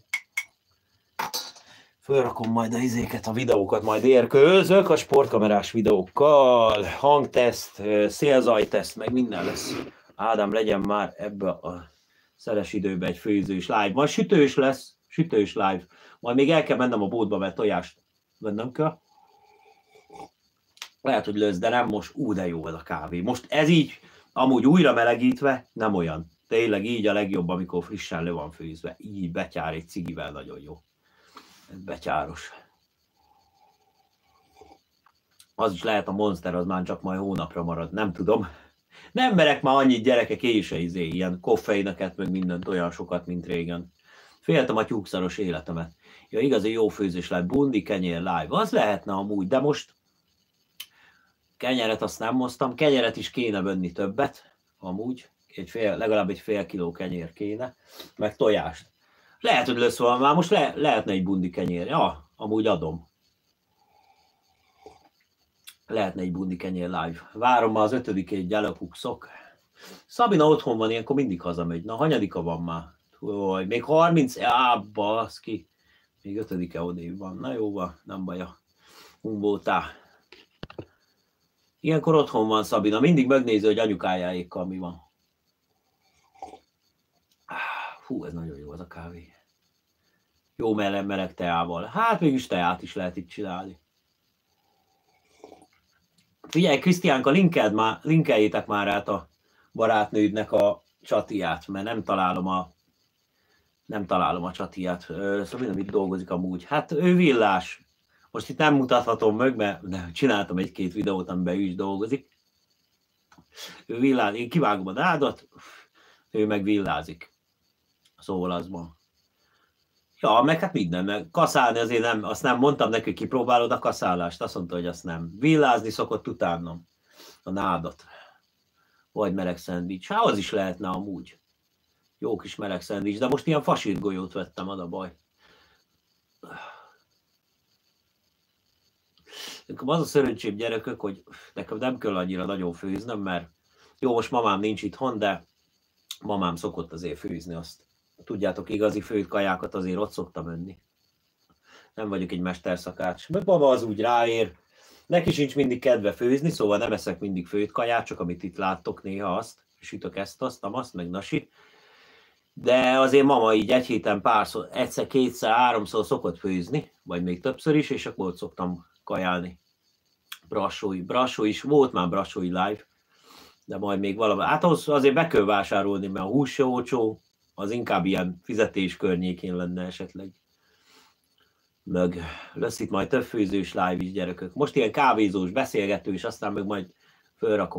Speaker 1: fölrakom majd a izéket, a videókat, majd érkőzök a sportkamerás videókkal, hangteszt, szélzajteszt, meg minden lesz. Ádám, legyen már ebbe a szeles időben egy főzős live. Majd sütős lesz, sütős live. Majd még el kell mennem a boltba, mert tojást vennem kell. Lehet, hogy lesz, de nem most. De jó ez a kávé. Most ez így, amúgy újra melegítve, nem olyan. Tényleg így a legjobb, amikor frissen le van főzve. Így betyár egy cigivel nagyon jó. Ez betyáros. Az is lehet a Monster, az már csak majd hónapra marad. Nem tudom. Nem merek már annyit, gyerekek, én se ilyen koffeineket, meg mindent olyan sokat, mint régen. Féltem a tyúkszaros életemet. Ja, igazi jó főzés lett, bundi, kenyér, live. Az lehetne amúgy, de most kenyeret azt nem moztam. Kenyeret is kéne venni többet, amúgy. Legalább egy fél kiló kenyér kéne, meg tojást. Lehet, hogy lesz valami, már most lehetne egy bundi kenyér. Ja, amúgy adom. Lehetne egy bundi kenyér live. Várom már az 5-ét, gyelepukszok. Szabina otthon van, ilyenkor mindig hazamegy. Na, hanyadika van már? Még 30? Baszki. Még 5-e odébb van. Na jó van, nem baj a humbótá. Ilyenkor otthon van Szabina. Mindig megnézi, hogy anyukájáékkal mi van. Ez nagyon jó az a kávé. Jó meleg teával. Hát mégis teát is lehet itt csinálni. Figyelj, Krisztiánka, linkeljétek már át a barátnődnek a csatiát, mert nem találom a csatiát. Szóval mit dolgozik amúgy. Hát ő villás. Most itt nem mutathatom meg, mert csináltam egy-két videót, amiben ő is dolgozik. Ő villázik, én kivágom a nádat, ő meg villázik. Szóval az van. Ja, meg hát minden, meg kaszálni azért nem, azt nem mondtam neki, hogy kipróbálod a kaszálást, azt mondta, hogy azt nem. Villázni szokott utánam a nádat. Vagy meleg szendvics. Hát az is lehetne amúgy. Jó kis meleg szendvics, de most ilyen fasírgolyót vettem, az a baj. Az a szerencsém, gyerekek, hogy nekem nem kell annyira nagyon főznöm, mert jó, most mamám nincs itthon, de mamám szokott azért főzni azt. Tudjátok, igazi főtt kajákat azért ott szoktam enni. Nem vagyok egy mesterszakács. Mert mama az úgy ráér. Neki sincs mindig kedve főzni, szóval nem eszek mindig főtt kaját, csak amit itt láttok néha azt. Sütök ezt, azt, meg nasi. De azért mama így egy héten párszor, egyszer, kétszer, háromszor szokott főzni, vagy még többször is, és akkor ott szoktam kajálni. Brassó is, volt már brassói live, de majd még valami. Hát ahhoz azért be kell vásárolni, mert a hús se olcsó, az inkább ilyen fizetés környékén lenne esetleg. Meg lesz itt majd több főzős live is, gyerekek. Most ilyen kávézós, beszélgetős, aztán meg majd fölrakom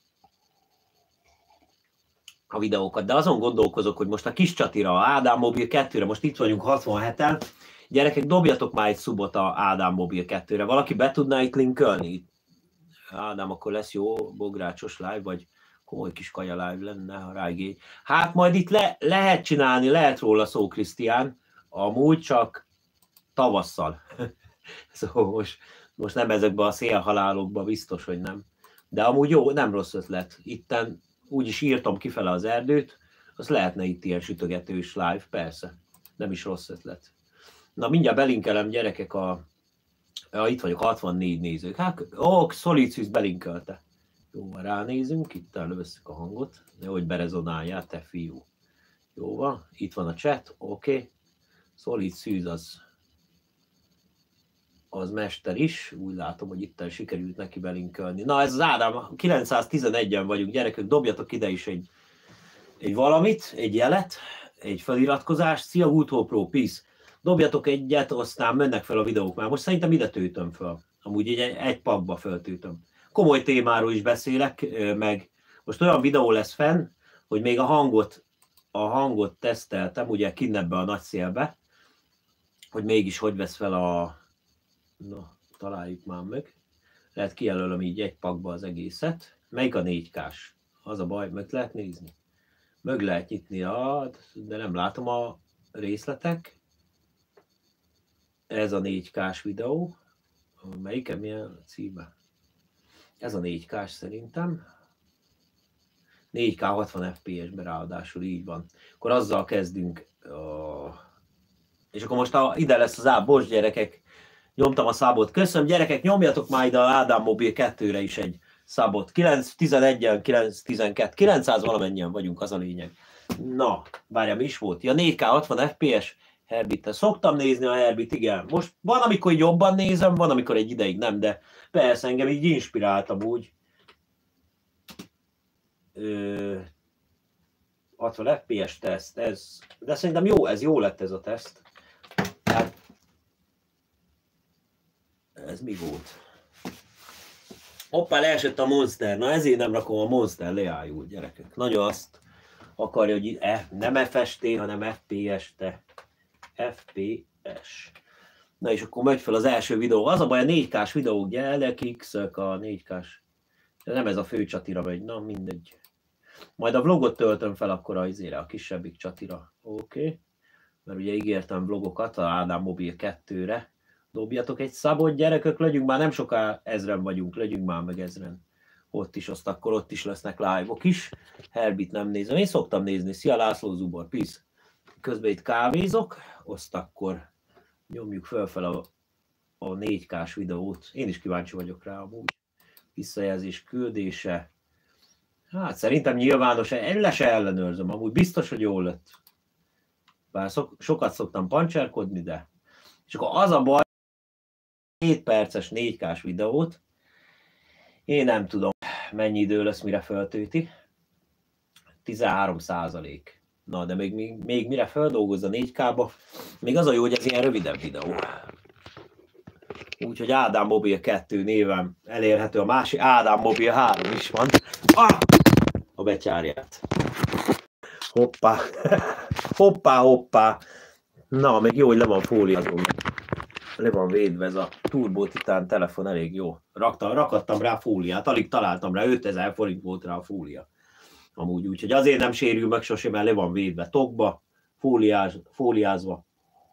Speaker 1: a videókat. De azon gondolkozok, hogy most a kis csatira, a Ádám Mobil 2-re, most itt vagyunk 67-en. Gyerekek, dobjatok már egy szubot a Ádám Mobil 2-re. Valaki be tudná itt linkelni? Ádám, akkor lesz jó bográcsos live, vagy komoly kis kaja live lenne, ha ráigény. Hát majd itt lehet csinálni, lehet róla szó, Krisztián, amúgy csak tavasszal. Szóval most nem ezekben a szélhalálokban, biztos, hogy nem. De amúgy jó, nem rossz ötlet. Itten úgyis írtam kifele az erdőt, az lehetne itt ilyen sütögetős live, persze. Nem is rossz ötlet. Na mindjárt belinkelem, gyerekek, itt vagyok, 64 nézők. Hát, Szolicius belinkelte. Jó, ránézünk, itt előveszük a hangot, de hogy berezonáljál, te fiú. Jó van, itt van a chat, oké. Szolicius az mester is, úgy látom, hogy itt sikerült neki belinkelni. Na ez az Ádám, 911-en vagyunk, gyerekek, dobjatok ide is egy valamit, egy jelet, egy feliratkozást. Szia, Woodhall Pro, peace. Dobjatok egyet, aztán mennek fel a videók már. Most szerintem ide töltöm fel. Amúgy egy pakba feltöltöm. Komoly témáról is beszélek, meg most olyan videó lesz fenn, hogy még a hangot teszteltem, ugye kinn ebbe a nagy szélbe, hogy mégis hogy vesz fel a... Na, találjuk már meg. Lehet kijelölöm így egy pakba az egészet. Melyik a 4K-s? Az a baj, meg lehet nézni. Meg lehet nyitni, de nem látom a részletek. Ez a 4K-s videó. Melyiken milyen címe? Ez a 4K-s szerintem. 4K 60 FPS-ben ráadásul így van. Akkor azzal kezdünk. És akkor most ide lesz az bocs gyerekek, nyomtam a szabot. Köszönöm gyerekek, nyomjatok már ide a Ádám Mobil 2-re is egy szabot. 911-en, 912, 900 valamennyien vagyunk, az a lényeg. Na, várjál, mi is volt? Ja, 4K 60 FPS, Herbit-tel. Szoktam nézni a Herbit, igen. Most van, amikor jobban nézem, van, amikor egy ideig nem, de persze engem így inspiráltam úgy. 60 FPS teszt, de szerintem jó, ez jó lett ez a teszt. Hát, ez mi volt? Hoppá, leesett a Monster. Na ezért nem rakom a Monster, leájul, gyerekek. Nagyon azt akarja, hogy nem FST, hanem FPS, te. FPS. Na és akkor megy fel az első videó. Az a baj, a 4K-s videók, gyerekik, a 4K-s. Nem ez a fő csatira megy, na mindegy. Majd a vlogot töltöm fel akkor a kisebbik csatira. Oké. Mert ugye ígértem vlogokat a Ádám Mobil 2-re. Dobjatok egy szabot, gyerekek, legyünk már nem soká ezren vagyunk, legyünk már meg ezren. Ott is, akkor ott is lesznek live-ok is. Herbit nem nézem, én szoktam nézni. Szia László Zubor, peace. Közben itt kávézok, akkor nyomjuk fel a 4K-s videót. Én is kíváncsi vagyok rá amúgy. Visszajelzés küldése. Hát szerintem nyilvános, le se ellenőrzöm, amúgy biztos, hogy jól lett. Bár sokat szoktam pancserkodni, de... És akkor az a baj, 7 perces 4K-s videót, én nem tudom, mennyi idő lesz, mire feltölti. 13%. Na, de még mire feldolgozza 4K-ba, még az a jó, hogy ez ilyen rövidebb videó. Úgyhogy Ádám Mobil 2 néven elérhető, a másik Ádám Mobil 3 is van. A betyárját. Hoppá. Hoppá. Na, még jó, hogy le van fóliázva. Le van védve ez a Turbo Titán telefon, elég jó. Rakadtam rá fóliát, alig találtam rá, 5000 forint volt rá a fólia. Amúgy úgyhogy azért nem sérül meg sosem, mert le van védve tokba, fóliázva.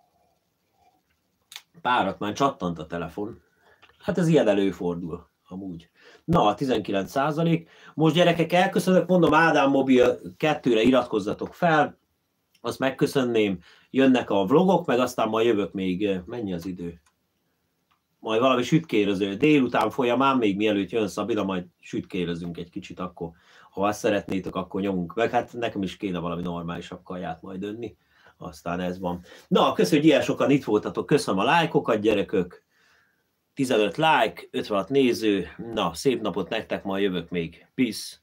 Speaker 1: Párat már csattant a telefon. Hát ez ilyen előfordul, amúgy. Na, 19%. Most gyerekek, elköszönök, mondom, Ádám Mobil 2-re iratkozzatok fel. Azt megköszönném, jönnek a vlogok, meg aztán majd jövök még, mennyi az idő? Majd valami sütkérező. Délután folyamán, még mielőtt jön Szabina, majd sütkérezünk egy kicsit, akkor ha azt szeretnétek, akkor nyomunk meg. Hát nekem is kéne valami normálisabb kaját majd önni. Aztán ez van. Na, köszönöm, hogy ilyen sokan itt voltatok. Köszönöm a lájkokat, gyerekök. 15 like, 56 néző. Na, szép napot nektek, majd jövök még. Peace.